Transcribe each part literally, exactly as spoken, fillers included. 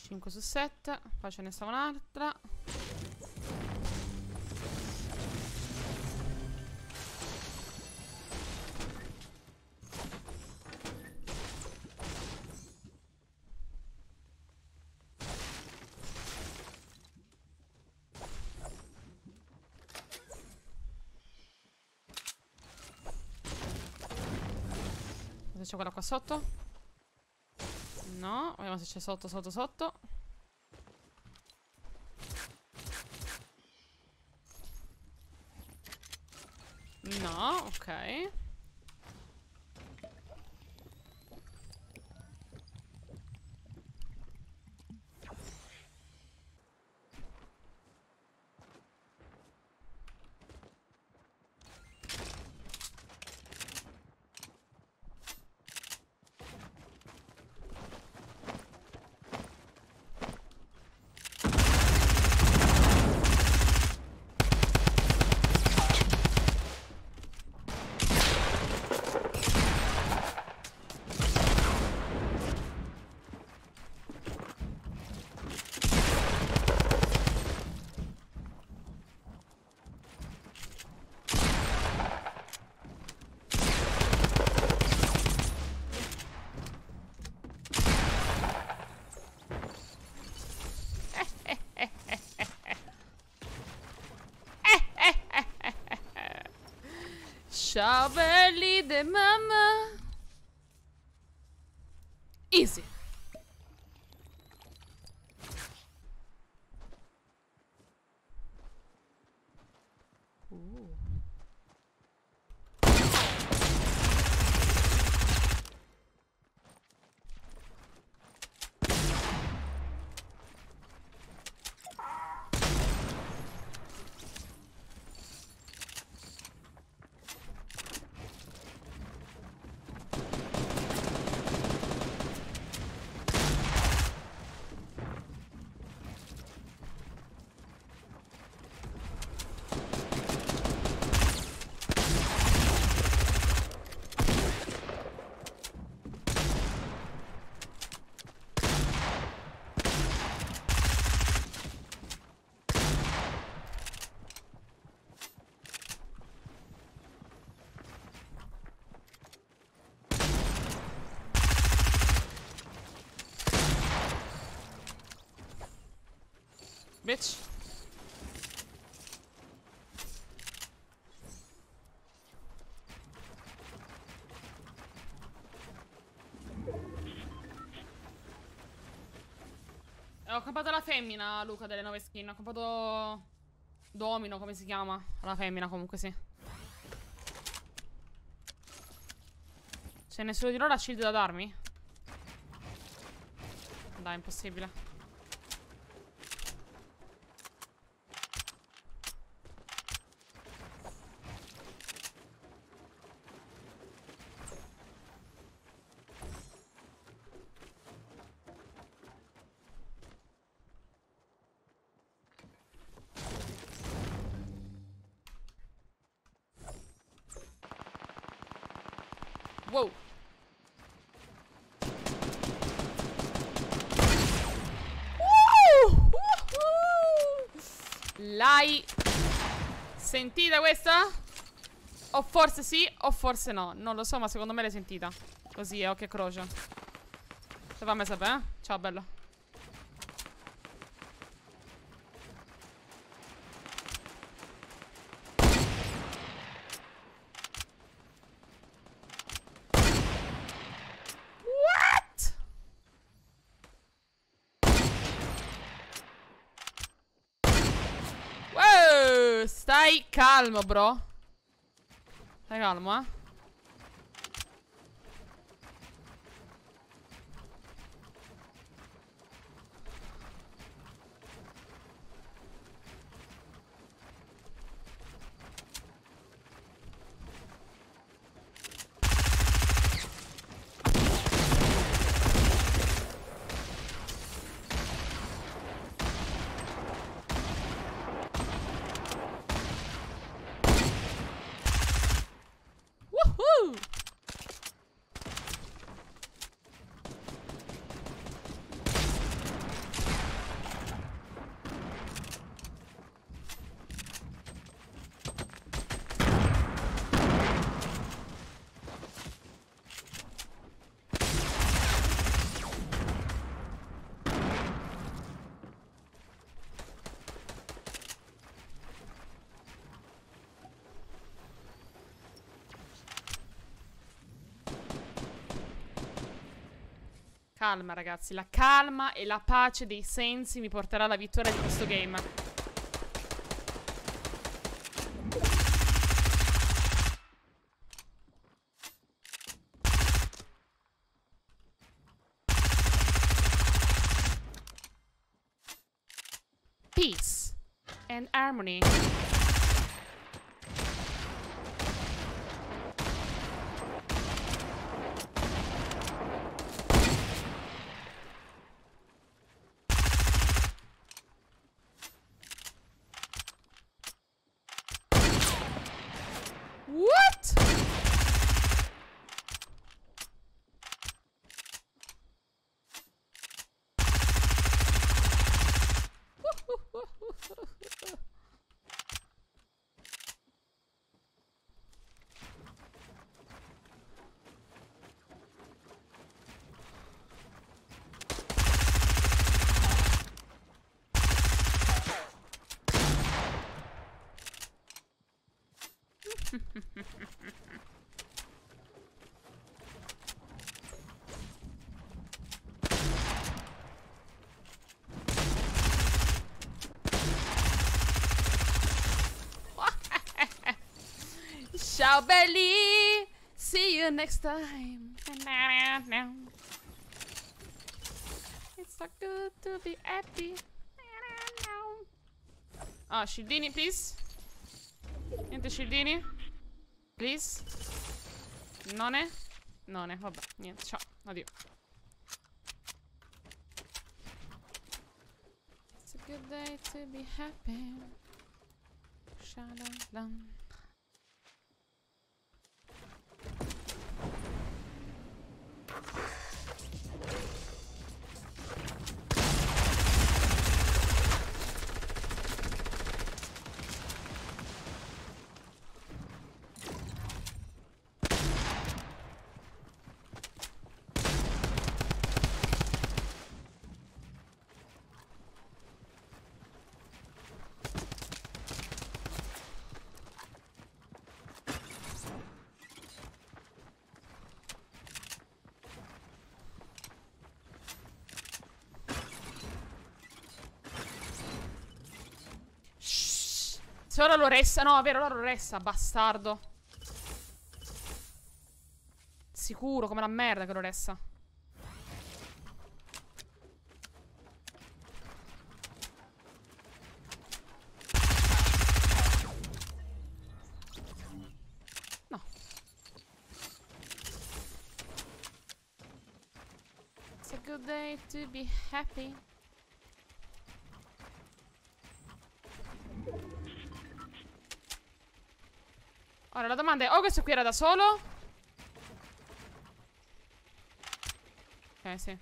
cinque su sette. Poi ce ne sta un'altra. Se c'è quella qua sotto. No, vediamo se c'è sotto, sotto, sotto. No, ok. Sciavelli de mamma. Easy. Uh. Bitch. Ho comprato la femmina, Luca, delle nuove skin. Ho comprato Domino, come si chiama? La femmina, comunque, sì. C'è nessuno di loro ha shield da darmi? Dai, impossibile. Wow. Uh, uh, uh. L'hai sentita questa? O forse sì, o forse no. Non lo so, ma secondo me l'hai sentita. Così, a occhio e croce. Se fammi sapere, eh? Ciao, bello. Stai calmo, bro. Stai calmo, eh. calma, ragazzi. La calma e la pace dei sensi mi porterà alla vittoria di questo game. Peace and harmony. What? Ciao belli, see you next time. It's so good to be happy. Ah, scildini, please. Niente scildini? Please. Non è? Non è, vabbè, niente, ciao, addio. It's a good day to be happy. Sha-la-lam. Se ora lo ressa, no, è vero, ora lo ressa, bastardo. Sicuro, come la merda che lo ressa. No. It's a good day to be happy. Ora la domanda è: o questo qui era da solo? Ok, sì.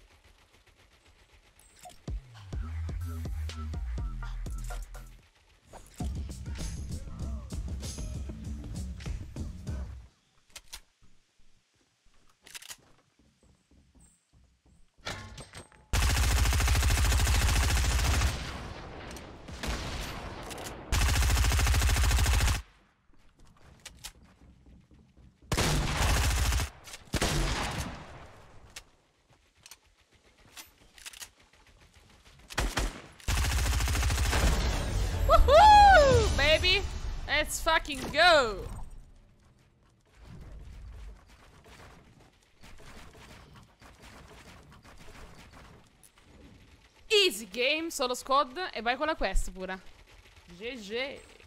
Woohoo, baby! Let's fucking go! Easy game, solo squad. E vai con la quest pure. G G.